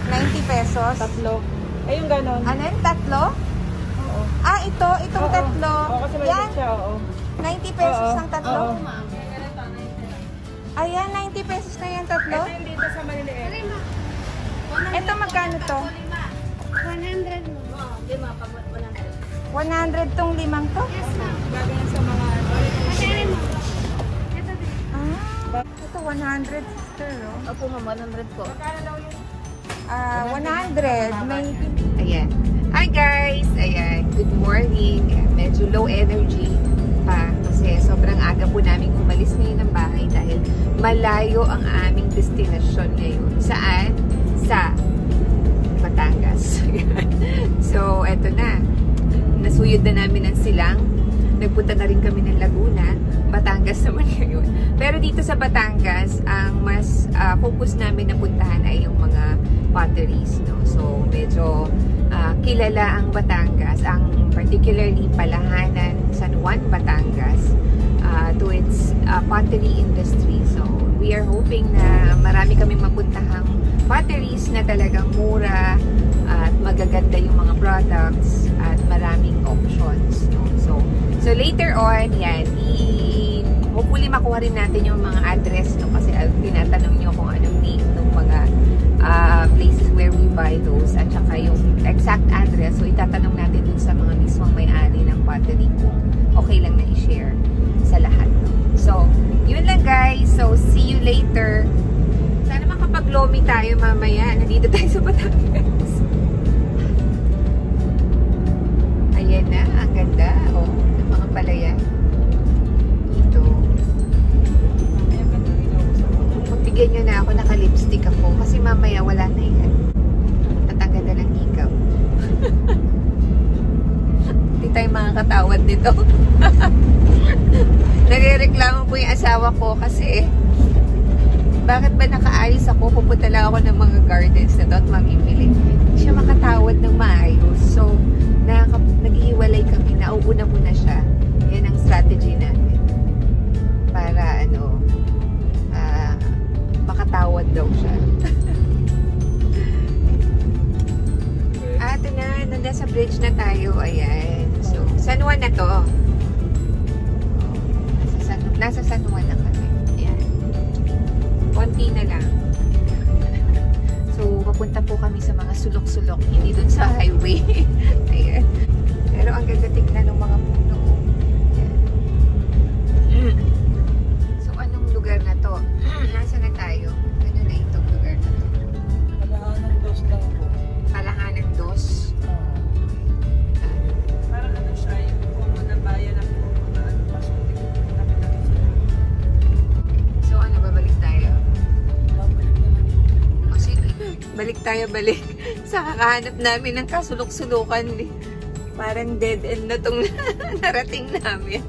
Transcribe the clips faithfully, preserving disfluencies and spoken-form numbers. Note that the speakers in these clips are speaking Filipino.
ninety pesos. Tatlo. Ay, yung ganon. Ano yun? Tatlo? Oo. Ah, ito. Itong Oo. tatlo. Oo, kasi may yan. siya, oo. ninety pesos Oo. ang tatlo? Oo. Ayan, ninety pesos na yan tatlo? Ito yung dito sa maliliit. Ito magkano to? one hundred mo. Oo, lima pag one hundred. one hundred tong limang to? Yes, ma'am. Gagawin sa mga... Magkano mo? Ito din. Ah, ito one hundred sister, oh. Opo, ma'am, one hundred po. Ah, one hundred. May... Ayan. Hi guys! Ayan. Good morning. Medyo low energy pa kasi sobrang aga po namin umalis ngayon ng bahay dahil malayo ang aming destinasyon ngayon. Saan? Sa Batangas. So, eto na. Nasuyod na namin ang silang. Nagpunta na rin kami ng Laguna. Batangas naman ngayon. Pero dito sa Batangas, ang mas uh, focus namin na puntahan ay yung mga potteries. No? So, medyo uh, kilala ang Batangas, ang particularly Palahanan San Juan Batangas uh, to its uh, pottery industry. So, we are hoping na marami kaming mapuntahang potteries na talagang mura at magaganda yung mga products at maraming options. No? So, so later on, yan, i hopefully makuha rin natin yung mga address, no? Kasi uh, tinatanong nyo kung anong name ng mga uh, places where we buy those at saka yung exact address. So, itatanong natin dun sa mga mismong may-ari ng pottery kung okay lang na i-share sa lahat. No? So, yun lang guys. So, see you later. Sana makapag-lomi tayo mamaya. Nandito tayo sa Batangas. Ayan na. Ang ganda. Oh, ng mga palaya. Ito. Pagbigyan nyo na ako. Naka-lipstick ako. Kasi mamaya wala na yan. Tatanggal na ng hikaw. Hindi tayo makakatawad nito. Nagrereklamo po yung asawa ko kasi bakit ba nakaayos ako? Pupunta lang ako ng mga gardens na doon mamimili. Hindi siya makatawad ng maayos. So, naghihiwalay kami. Nauuna muna siya. Yan ang strategy namin. Para ano, uh, makatawad daw siya. Ah, ito na. Nanda sa bridge na tayo. Ayan. So, San Juan na to. Nasa San, nasa San Juan na kami. Ayan. Konti na lang. So, papunta po kami sa mga sulok-sulok. Hindi dun sa highway. Ayan. Pero ang ganda tignan ng mga puno. Ayan. So, anong lugar na to? Nasa na tayo? Ano na itong lugar na to? Palahanan dos lang po. Palahanan dos? Parang ano siya, yung puno na bayan ng puno na ano, pasutik. So, ano, babalik tayo? Babalik na lang. O, sige. Balik tayo, balik. Sa kakahanap namin ng kasulok-sulukan. Parang dead end na itong narating namin.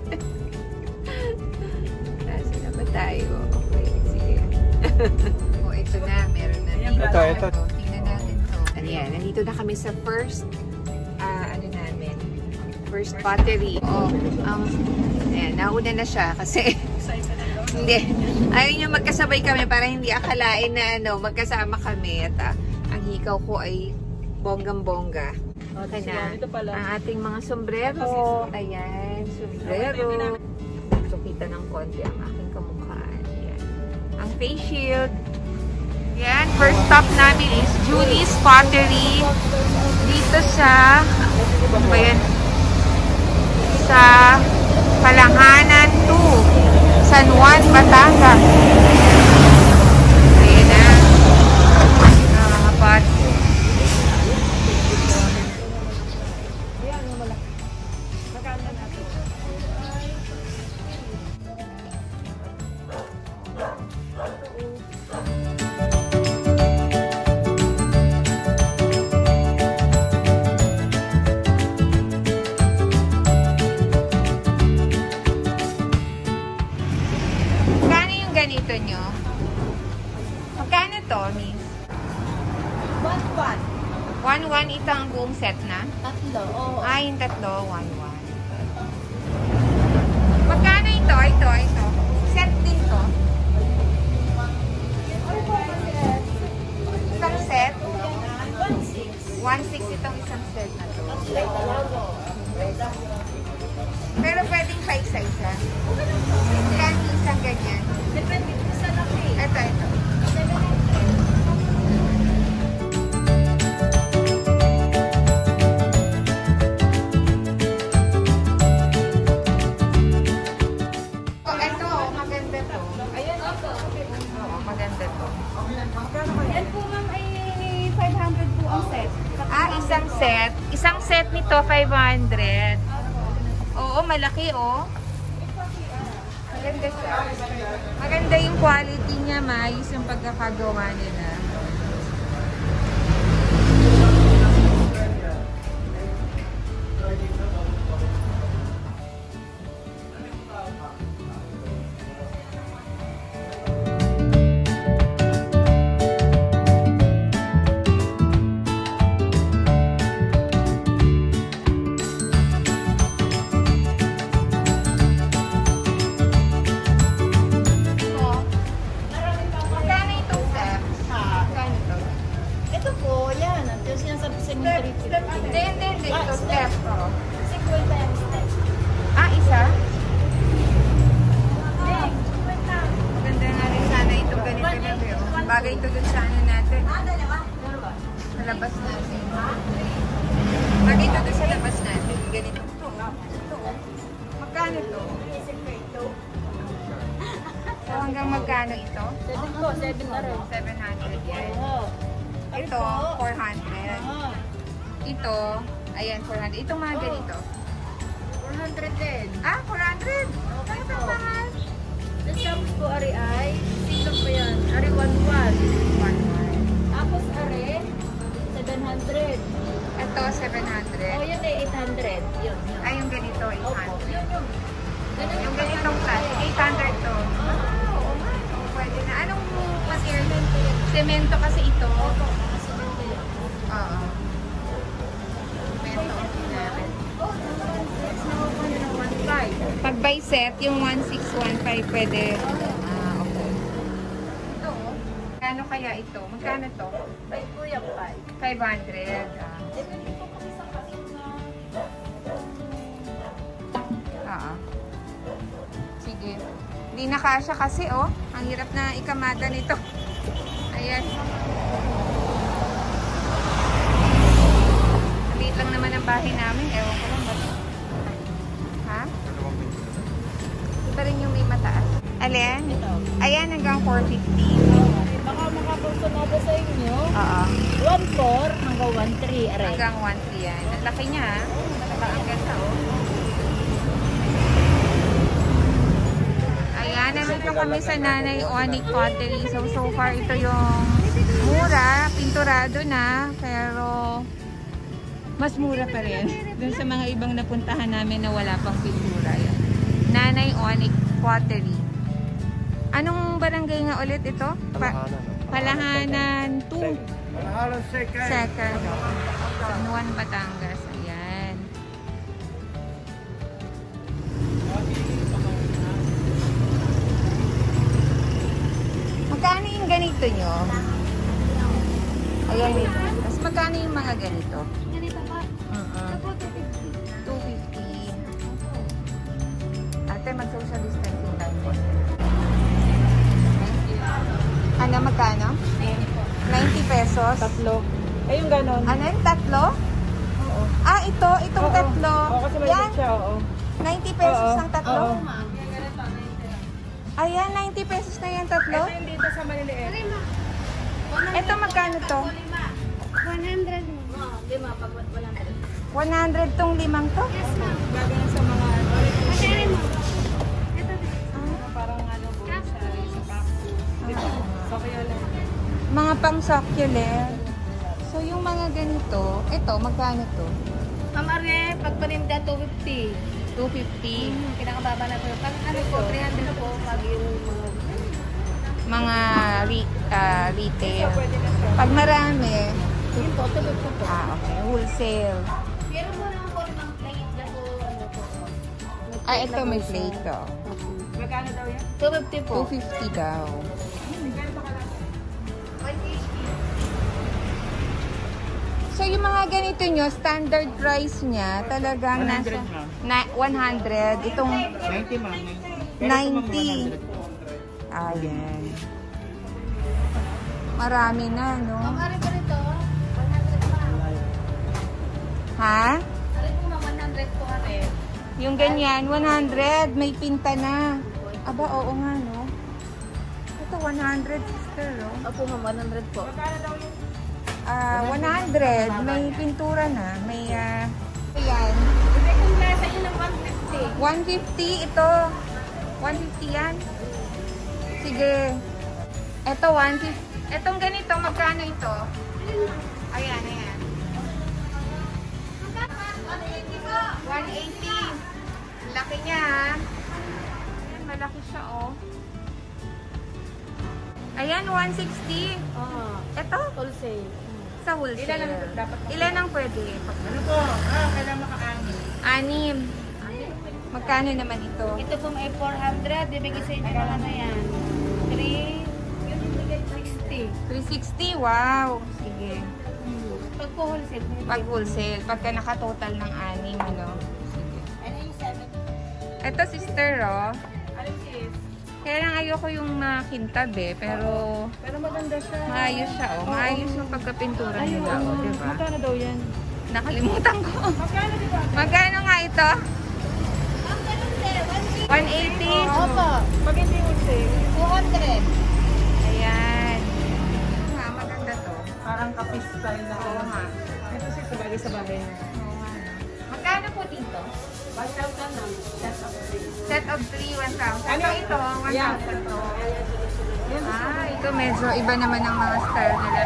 Kasi na ba tayo? Okay, sige. O, ito na. Meron na dito. Ito, ito. O, tingnan natin to. Ayan, nandito na kami sa first, uh, ano namin, first pottery. O, um, ayan, nauna na siya kasi hindi. Ayaw niyo magkasabay kami para hindi akalain na ano, magkasama kami. At uh, ang hikaw ko ay bonggang-bongga. Okay na. Ang ating mga sombrero. Ayan, sombrero. So, kita ng konti ang aking kamukhaan. Ayan. Ang face shield. Ayan, first stop namin is Julie's Pottery. Dito sa, ayan, sa Palahanan two, San Juan, Batangas. Ayan na. Nakapat. Ganito nyo. Magkano to, miss? one one. one one ito ang buong set na? Tatlo, oo. Ah, yung tatlo, one one. Magkano ito? Ito, ito. Set din to? Isang set? one six itong isang set na to. Pero pwedeng five size ha? Yan, isang ganyan. Depende sa laki. Ito, ito. Oh, ito, maganda to. Ayan, ito. Oo, maganda to. Yan po ma'am ay five hundred po ang set. Ah, isang set. Isang set nito, five hundred. Oo, malaki oh. Maganda siya. Maganda yung quality niya, maayos yung pagkakagawa nila. Magkano itong set? Magkano ito? Ito po, yan. Yung sinasabi sa inyo, three fifty. Hindi, hindi, hindi. Ito step. Oh. fifty yung step. Ah, isa? fifty. Maganda nga rin sana itong ganito na view. Bagay ito dun sa ano natin. Ah, dalawa. Dalawa. Sa labas natin. Bagay ito dun sa labas natin. Ganito. Ito. Ito. Magkano ito? So hanggang magkano ito? Seven po, seven na rin. seven hundred yan. Oo. Ito, four hundred. Oo. Ito, ayan, four hundred. Itong mga ganito. four hundred din. Ah, four hundred? Ano po. ang mahal? The stamps po, Ari ay, sino po yan? Ari one one. one one. Tapos Ari, seven hundred. Ito, seven Oh, hundred. yan ay eight hundred. Yun, yun. Ay, yung ganito, eight Opo. hundred. Yun, yun. Ganun Yung ganitong class, eight hundred to. Ah, oo nga. Oo, pwede na. Anong material? Semento kasi ito. Opo, semento yan. Oo. Semento. one five. Pag by set, yung one six one five pwede. Ah, okay. Ito, kano kaya ito? Magkano to? Ay, kuya, five. five hundred. Ah. Eh, ganito po kami sa kain na. Oo. Sige. Hindi na kasya kasi, oh. Ang hirap na ikamada nito. Ayan. Maliit lang naman ang bahay namin. Ewan ko lang ba? Ha? Ito rin yung may mataas. Alin? Ito. Ayan, hanggang four fifty. Okay, baka makapunsunado sa inyo. Oo. one four hanggang one three. Aray. Hanggang one three yan. Ang laki niya, ha? Saka ang ganda, oh. Ayan, nandito kami sa Nanay Onik Potteries. So, so far, ito yung mura. Pinturado na. Pero, mas mura pa rin. Dun sa mga ibang napuntahan namin na wala pang pintura. Yan. Nanay Onik Pottery. Anong barangay nga ulit ito? Pa Palahanan two. Palahanan second. Second. San Juan Batangas. Ayan. Magkano yung ganito nyo? Ayan yun. Tapos magkano yung mga ganito? Ganito pa. Uh-uh. Ito po, two fifty. two fifty. Ate, mag-social distancing tayo po. Ano, magkano? ninety pesos. Tatlo. Ay, yung ganon. Ano yung tatlo? Oo. Ah, ito. Itong Oo. tatlo. Oo, kasi may Yan. siya, oo. ninety pesos Oo. ang tatlo. Oo. Ayan, ninety pesos na yan tatlo. Ito yung dito sa maliliit. Lima. Ito magkano to? one hundred mo. Oo, lima pag wala na rin. one hundred tong limang to? Yes, ma'am. Gagawin sa mga ano. Magkano mo? Ito din. Parang ano po sa sa pack. Dito. Sa kaya lang. Mga pang succulent. So, yung mga ganito, ito, magkano to? Ma'am Arne, pag paninda two fifty. two fifty. Hmm, pinakababa na po. Pag ano po, three hundred po pag yung mga Mga re ah, retail. pwede na siya. Pag marami, Yun po, tulog po po. ah, okay, wholesale. Pero mo naman po ng plate na po, ano po. Ah, ito may plate to. Magkano daw yan? two fifty po. two fifty daw. one H P. So, So, yung mga ganito nyo, standard price niya, talagang one hundred, nasa ma'am. na, one hundred. Itong ninety, ma'am. ninety. Ayan. Marami na, no? Ang ari ko rito, one hundred pa. Ha? Ari ko ma'am, one hundred po ari. Yung ganyan, one hundred. May pinta na. Aba, oo nga, no? Ito, one hundred, sister, oh. Opo ma'am, one hundred po. Ah, one hundred. May pintura na. May, ah, ayan. Hindi kung nasa yun ng one fifty. one fifty ito. one fifty yan. Sige. Ito, one fifty. Etong ganito, magkano ito? Ayan, ayan. one eighty. Laki niya, ha? Ayan, malaki siya, oh. Ayan, one sixty. Oo. Ito, Wholesale. sa wholesale. Ilan ang dapat makita? Ilan ang pwede? Ano po? Ah, kailangan makaani. Anim. Magkano naman ito? Ito po may four hundred. Bibigay sa inyo na na yan. three sixty. three sixty, wow. Sige. Pag po wholesale. Pag wholesale, pagka nakatotal ng anim, no? Sige. Ano yung seven? Ito, sister, oh. Ano sis? Kaya lang ayoko yung makintab, eh. Pero, Pero maganda siya. maayos siya, oh. Maayos yung pagkapintura nila, oh. Diba? Magkano daw yan? Nakalimutan ko. Magkano diba? Magkano nga ito? one eighty. Opo. Pag hindi wholesale. two hundred. Ayan. Nga, maganda to. Parang kapis style na. Oo nga. Ito siya sa bagay sa bagay. Oo nga. Magkano po dito? one thousand lang. That's up to you. Set of three, one thousand. Ano ito? one Yeah. thousand to. Ah, ito medyo iba naman ang mga style nila.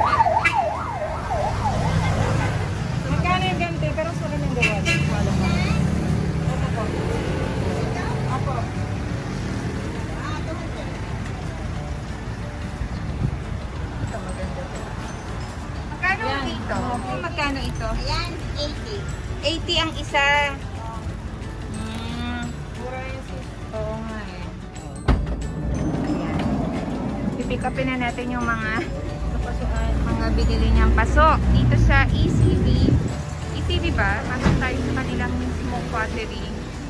Magkano yung ganti? Pero sa rin yung gawa. Wala mo. Opo po. Opo. Ito maganda to. Magkano dito? Magkano ito? Ayan, eighty. eighty ang isa. Hmm. Mura yung sis. Oo nga eh. Ayan. Pipick upin na natin yung mga mga binili niyang paso. Dito sa E C B. E C B ba? Pasok tayo sa kanilang mismong pottery.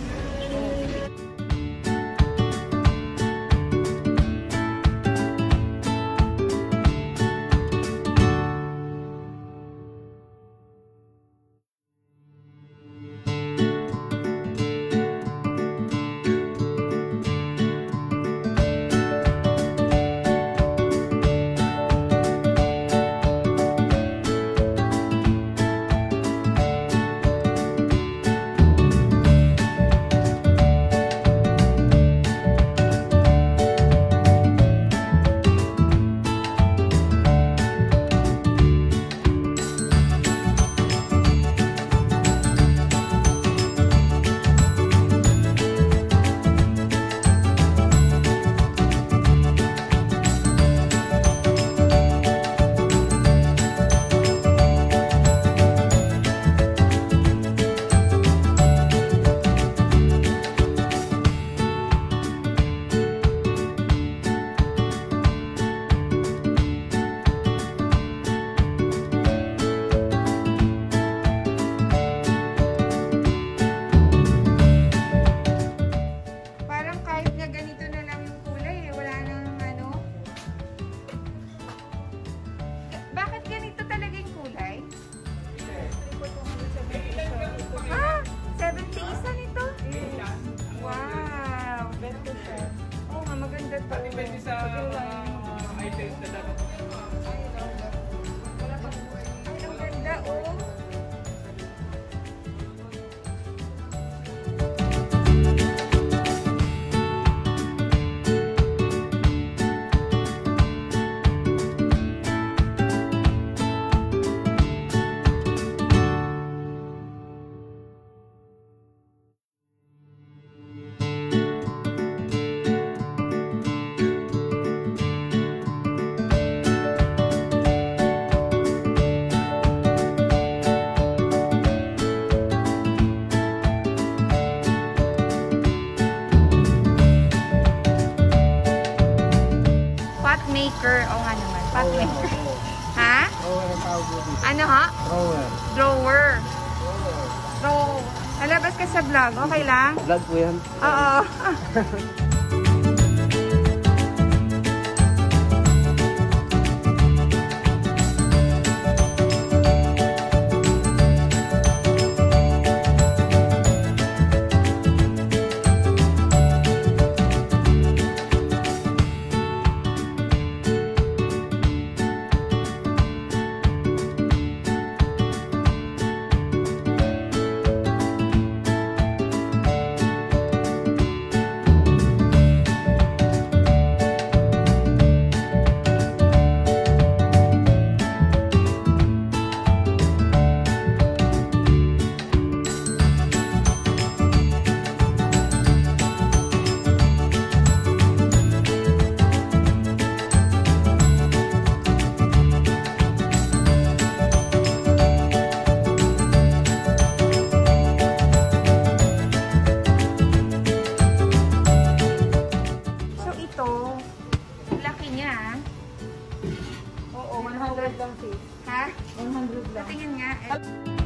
Depende sa mga items na dapat. Ay, ang ganda, oh. Pot maker. O nga naman. Pot maker. Ha? Oo, ang tawag mo dito. Ano ha? Drawer. Drawer. Drawer. Nalabas ka sa vlog. Okay lang? Vlog po yan. Oo. Oo, one hundred lang sis. Ha? one hundred lang. Tingin nga.